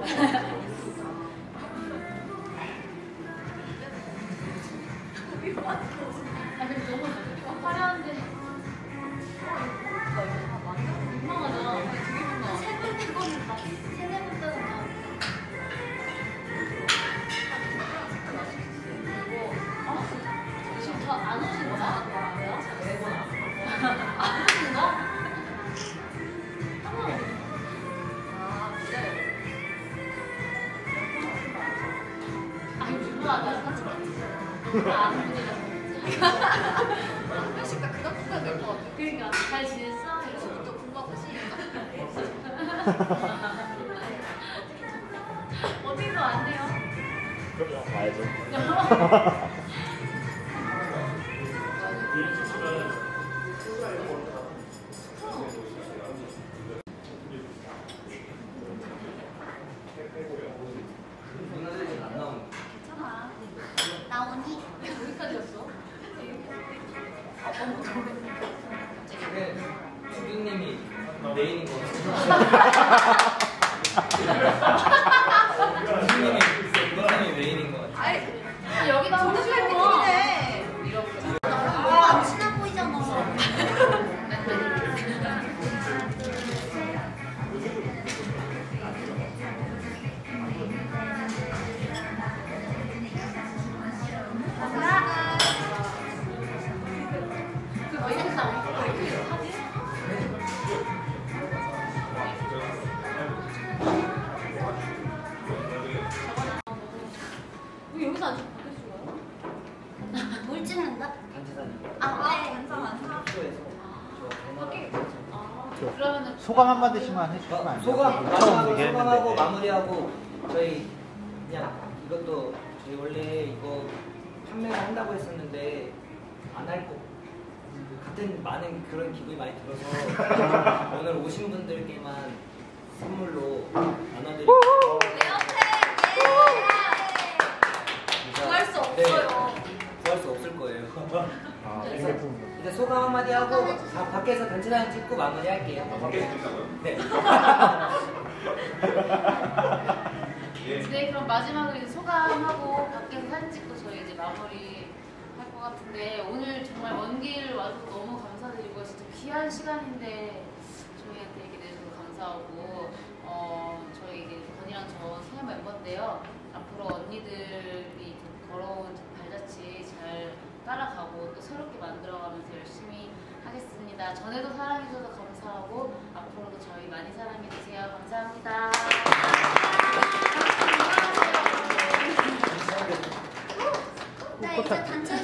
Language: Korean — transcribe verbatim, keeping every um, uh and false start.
한 명씩 다 그닥 그닥 될것 같아. 그러니까 잘 지냈어? 이래서 또 공부하고 시니까. 어디서 왔네요? 그럼요, 와야죠. 나오니? 여기까지 왔어? 근데 주경님이 메인인 것 같아요. 주경님이 주경님이 메인인 것 같아요. 아이, 여기가 조급할 한국이구나. 느낌이네. 나랑 너무 안 친한 보이잖아. 왜 여기서 안 바뀔 수가요? 뭘 찍는다? 단체사님. 아, 네. 괜찮아. 학교에서 아, 그러면은 소감 한마디씩만 해주시면 안 돼요? 소감 처음 마지막으로 얘기했는데. 소감하고 마무리하고 저희 그냥 이것도 저희 원래 이거 판매를 한다고 했었는데 안 할 거 같은 많은 그런 기분이 많이 들어서 오늘 오신 분들께만 선물로 나눠드리고 내 옆에 구할 수 없어요. 네, 구할 수 없을 거예요. 아, 그래서 땡겨품. 이제 소감 한마디 하고 다 밖에서 단체 사진 찍고 마무리할게요. 밖에서 찍는다고요? 네. 네, 그럼 마지막으로 이제 소감하고 밖에서 사진 찍고 저희 이제 마무리 할 것 같은데 오늘 정말 먼 길 와서 너무 감사드리고 진짜 귀한 시간인데 저희한테 얘기 내주셔서 감사하고 어 저희 이제 건이랑 저 새 멤버인데요. 앞으로 언니들이 걸어온 발자취 잘 따라가고 또 새롭게 만들어가면서 열심히 하겠습니다. 전에도 사랑해주셔서 감사하고 앞으로도 저희 많이 사랑해주세요. 감사합니다. 나 이제 단체